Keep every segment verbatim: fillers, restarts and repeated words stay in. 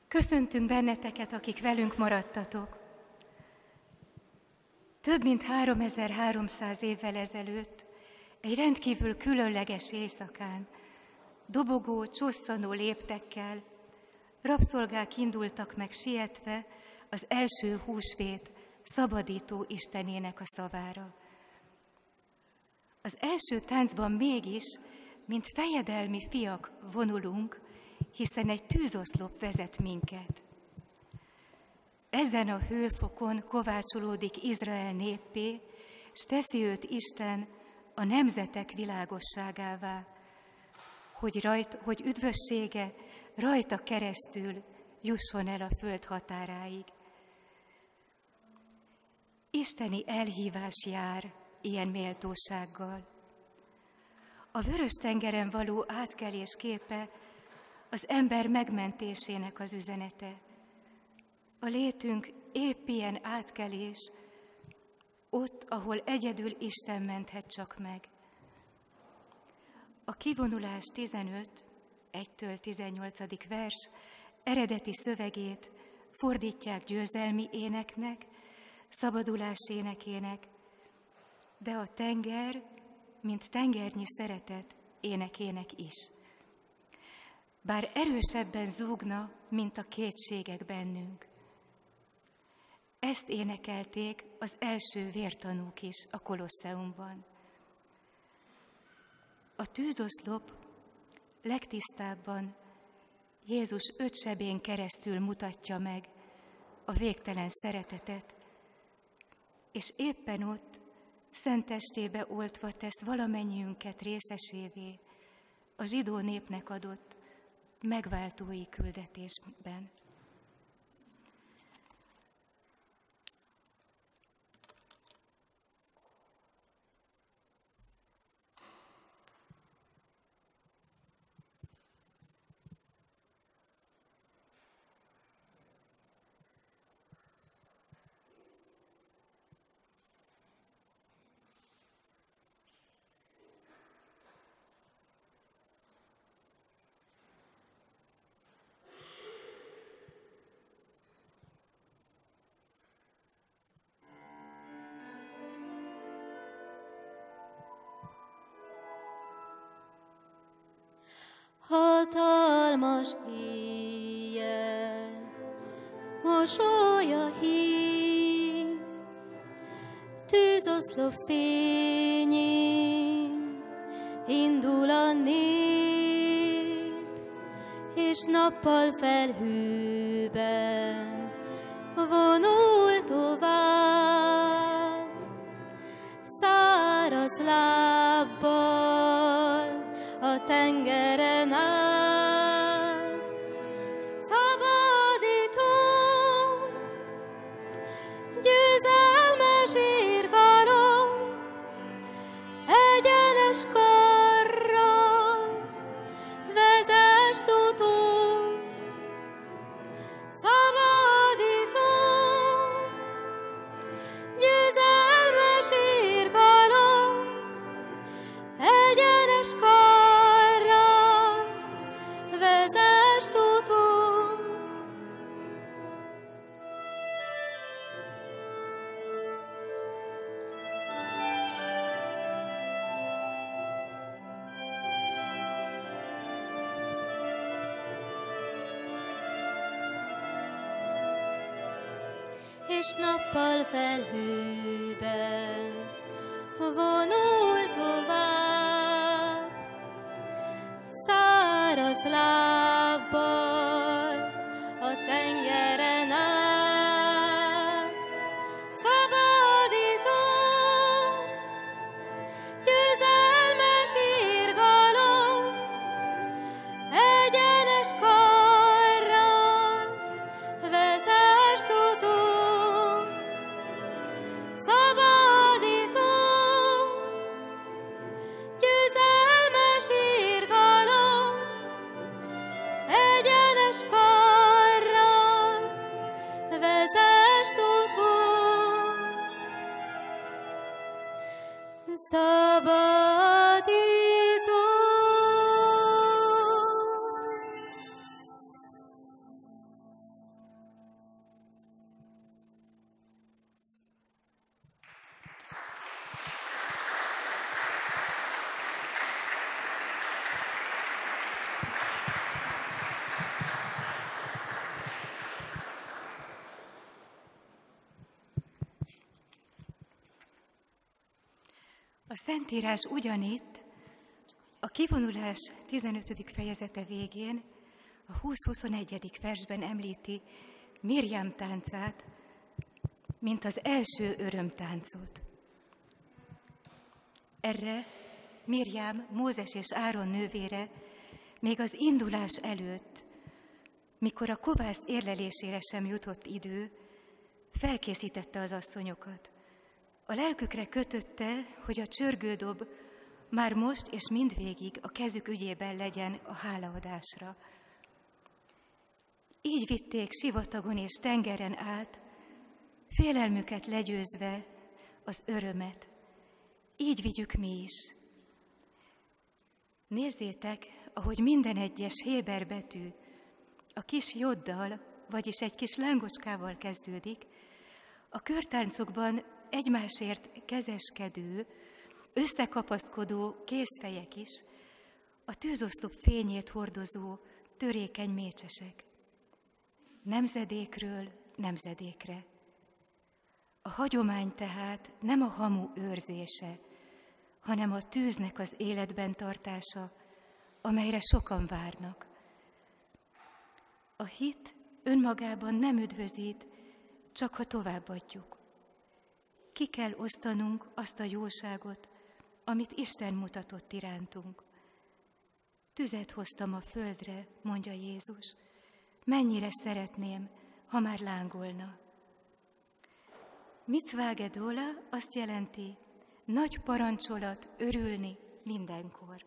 Köszöntünk benneteket, akik velünk maradtatok. Több mint háromezer-háromszáz évvel ezelőtt, egy rendkívül különleges éjszakán, dobogó, csosszanó léptekkel rabszolgák indultak meg sietve az első húsvét szabadító Istenének a szavára. Az első táncban mégis, mint fejedelmi fiak vonulunk, hiszen egy tűzoszlop vezet minket. Ezen a hőfokon kovácsolódik Izrael néppé, s teszi őt Isten a nemzetek világosságává, hogy, rajt, hogy üdvössége rajta keresztül jusson el a föld határáig. Isteni elhívás jár ilyen méltósággal. A Vörös-tengeren való átkelés képe az ember megmentésének az üzenete. A létünk épp ilyen átkelés, ott, ahol egyedül Isten menthet csak meg. A Kivonulás tizenöt, egytől tizennyolcadik vers eredeti szövegét fordítják győzelmi éneknek, szabadulás énekének, de a tenger, mint tengernyi szeretet énekének is. Bár erősebben zúgna, mint a kétségek bennünk. Ezt énekelték az első vértanúk is a Kolosseumban. A tűzoszlop legtisztábban Jézus öt sebén keresztül mutatja meg a végtelen szeretetet, és éppen ott szent testébe oltva tesz valamennyiünket részesévé a zsidó népnek adott megváltói küldetésben. Hatalmas éjjel, mosolya hív, tűzoszlop fényén indul a nép, és nappal felhőben vonul tovább, száraz lábbal a tengeren át. Szabadító, győzelmes irgalom, egyenes karral vezess utunk. Szabadító, győzelmes irgalom, egyenes karral vezess utunk. És nappal felhőben vonul tovább, száraz lábbal a tengeren át. Szabadító, győzelmes irgalom, egyenes karral vezess utunk. Szabadító, győzelmes irgalom, A Szentírás ugyanitt, a kivonulás tizenötödik fejezete végén, a húsz-huszonegyedik versben említi Mirjám táncát, mint az első örömtáncot. Erre Mirjám, Mózes és Áron nővére még az indulás előtt, mikor a kovász érlelésére sem jutott idő, felkészítette az asszonyokat. A lelkükre kötötte, hogy a csörgődob már most és mindvégig a kezük ügyében legyen a hálaadásra. Így vitték sivatagon és tengeren át, félelmüket legyőzve az örömet. Így vigyük mi is. Nézzétek, ahogy minden egyes héber betű a kis joddal, vagyis egy kis lángocskával kezdődik, a körtáncokban egymásért kezeskedő, összekapaszkodó kézfejek is, a tűzoszlop fényét hordozó törékeny mécsesek. Nemzedékről nemzedékre. A hagyomány tehát nem a hamu őrzése, hanem a tűznek az életben tartása, amelyre sokan várnak. A hit önmagában nem üdvözít, csak ha továbbadjuk. Ki kell osztanunk azt a jóságot, amit Isten mutatott irántunk. Tüzet hoztam a földre, mondja Jézus, mennyire szeretném, ha már lángolna. Mitzvá gedola azt jelenti, nagy parancsolat örülni mindenkor.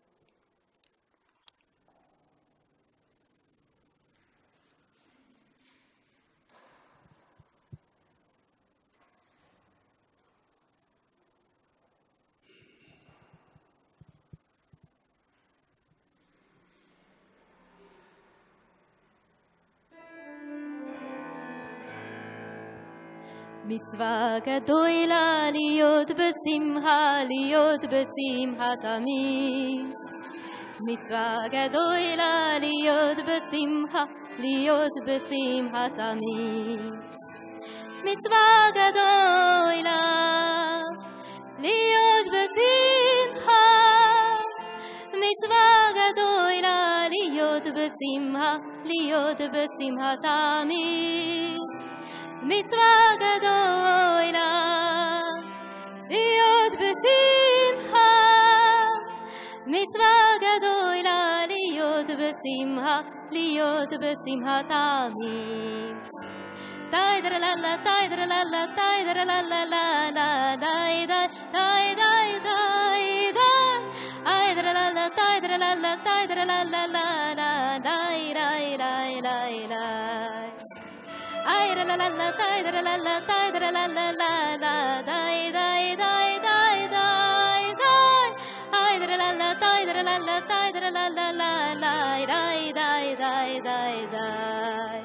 מצווה גדולה להיות בשמחה, להיות בשמחה תמיד. מצווה גדולה להיות בשמחה, להיות בשמחה תמיד. מצווה גדולה להיות בשמחה, מצווה גדולה להיות בשמחה, להיות בשמחה תמיד. מצווה גדולה להיות בשמחה, מצווה גדולה להיות בשמחה, להיות בשמחה תמיד. תיידר ללה תיידר ללה תיידר ללה ללה די די די די די די תיידר ללה תיידר ללה תיידר ללה ללה די די די די די ay la la la tay la la la tay la la la la la day day day day day day ay la la la tay la la la tay la la la la la day day day day day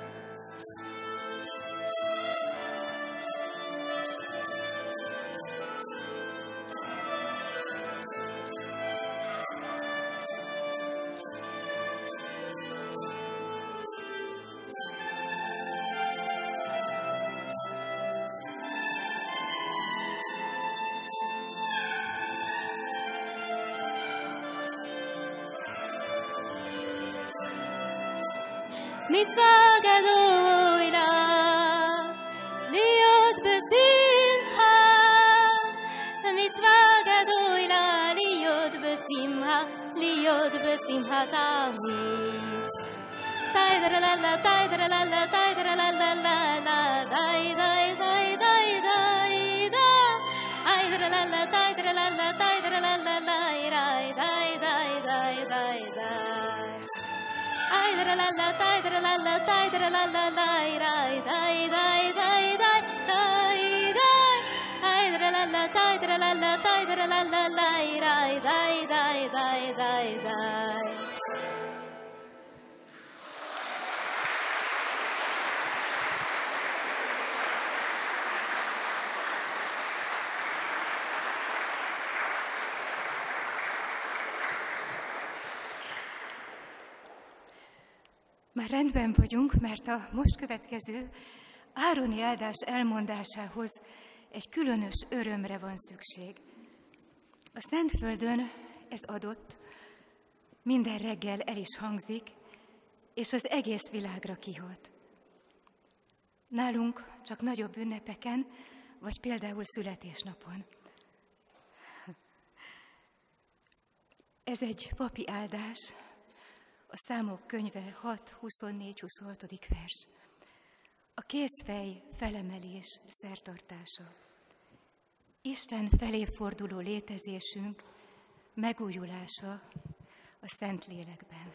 מצווה גדולה להיות בשמחה, מצווה גדולה להיות בשמחה, להיות בשמחה תמיד. תיידר ללה תיידר ללה תיידר ללה ללה די די די די די די תיידר ללה תיידר ללה תיידר ללה די די די די די די ay la la la tay la la la tay la la la la day day day day day day ay la la la tay la la la tay la la la la day day day day day day Már rendben vagyunk, mert a most következő ároni áldás elmondásához egy különös örömre van szükség. A Szentföldön ez adott, minden reggel el is hangzik, és az egész világra kihat. Nálunk csak nagyobb ünnepeken, vagy például születésnapon. Ez egy papi áldás, a Számok könyve hat huszonnégy huszonhat. vers. A kézfej felemelés szertartása. Isten felé forduló létezésünk megújulása a Szentlélekben.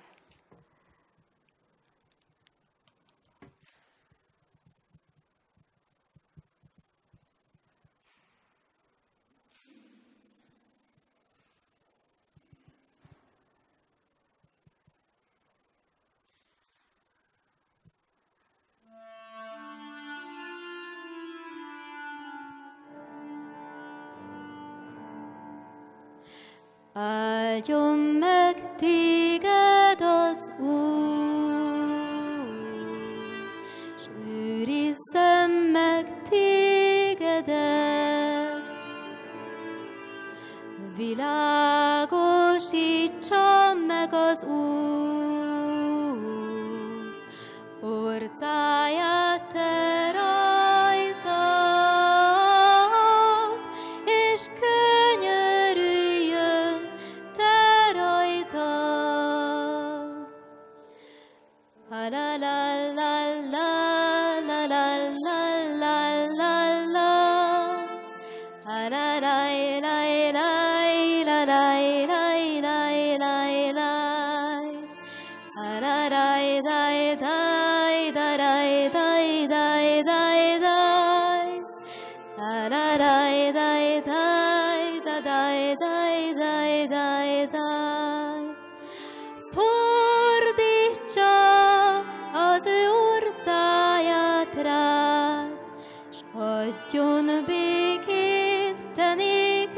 Áldjon meg téged az Úr, s őrizzen meg tégedet. Világosítsa meg az Úr orcáját te rajtad, és könyörüljön te rajtad. La la la la la la la la la la la la la la fordítsa az ő orcáját rád, s adjon békét te néked.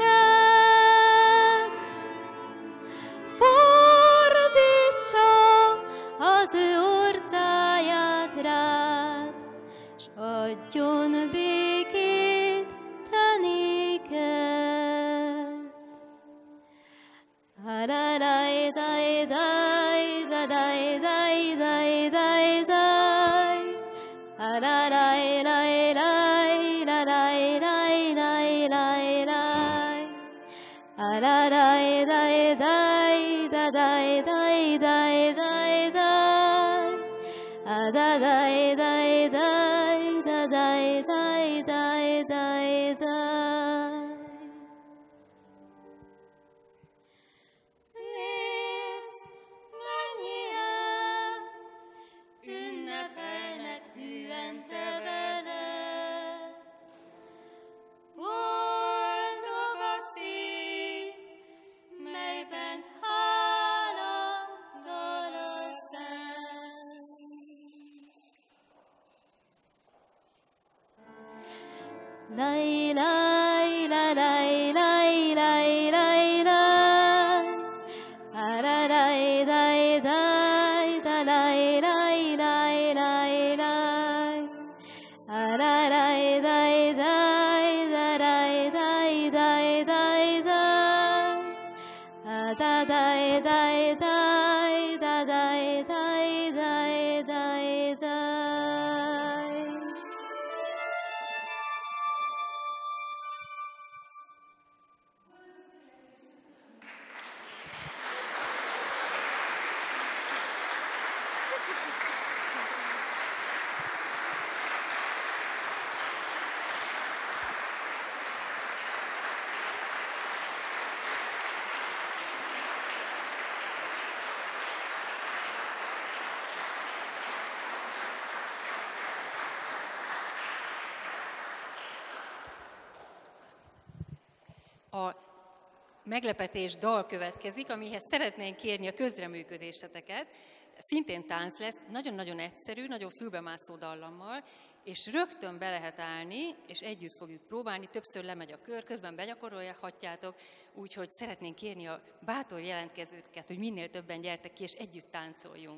Fordítsa az ő orcáját rád, s adjon békét te néked. La la la da da da da da da da da. La la la la la la la la la la la. La la la da da da da da da da. Da da da da da da da da da. Lay, lay, lay, lay, lay, lay, lay, lay. La la lay, lay, lay, da lay, lay, lay, lay, lay. La la lay, lay, lay, da lay, lay, lay, lay, lay. Da da day, day, day, da day, day, day, day, day. A meglepetés dal következik, amihez szeretnénk kérni a közreműködéseteket. Szintén tánc lesz, nagyon-nagyon egyszerű, nagyon fülbemászó dallammal, és rögtön be lehet állni, és együtt fogjuk próbálni, többször lemegy a kör, közben begyakorolhatjátok, úgyhogy szeretnénk kérni a bátor jelentkezőket, hogy minél többen gyertek ki, és együtt táncoljunk.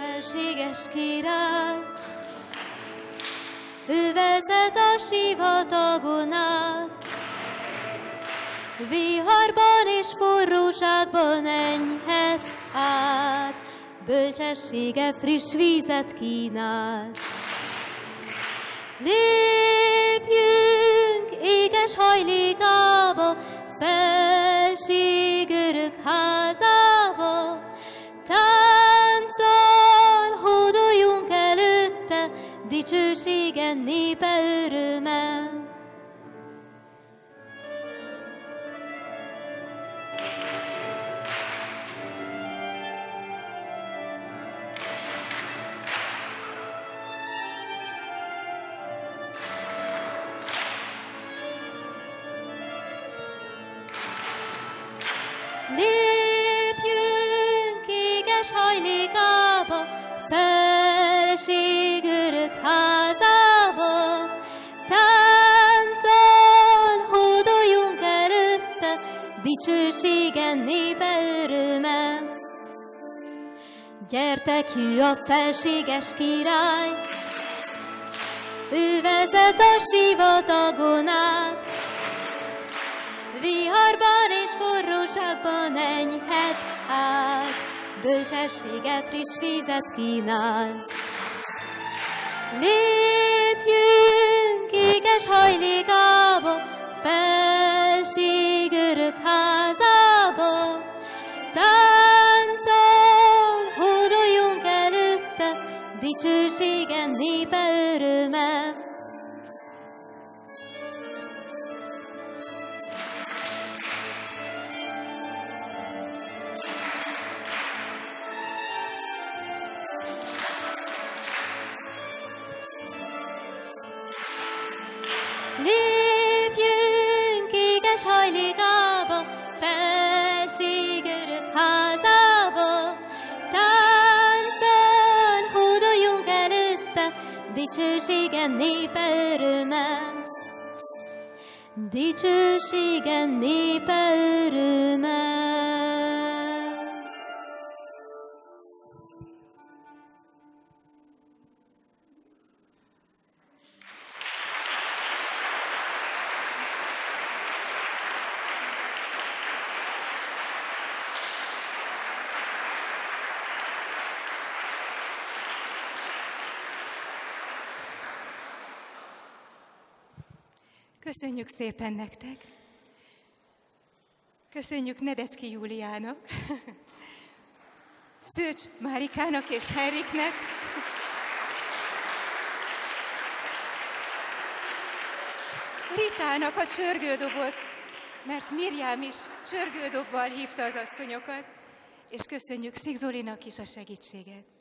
felséges király, ő vezet a sivatagon át, viharban és forróságban enyhet át, bölcsessége friss vízet kínál. Lépjünk éges hajlékába, felség örök házába, tánccal hódoljunk előtte, dicsőségen népe örömmel. Lépjünk éges hajlékába, felség örök házába, tánccal hódoljunk előtte, dicsőségen népe örömmel. Gyertek, hű a felséges király, ő vezet a sivatagon át, viharban és forróságban enyhet át, bölcsessége friss vízet kínál. Lépjünk éges hajlékába, felség örök házába, tánccal hódoljunk előtte, dicsőségen népe örömmel. Lépjünk éges hajlékába, felség örök házába, tánccal hódoljunk előtte, dicsőségen népe örömmel. Dicsőségen népe örömmel. Köszönjük szépen nektek! Köszönjük Nedeszki Júliának, Szőcs Márikának és Henriknek, Ritának a csörgődobot, mert Mirjám is csörgődobbal hívta az asszonyokat, és köszönjük Szigzolinak is a segítséget.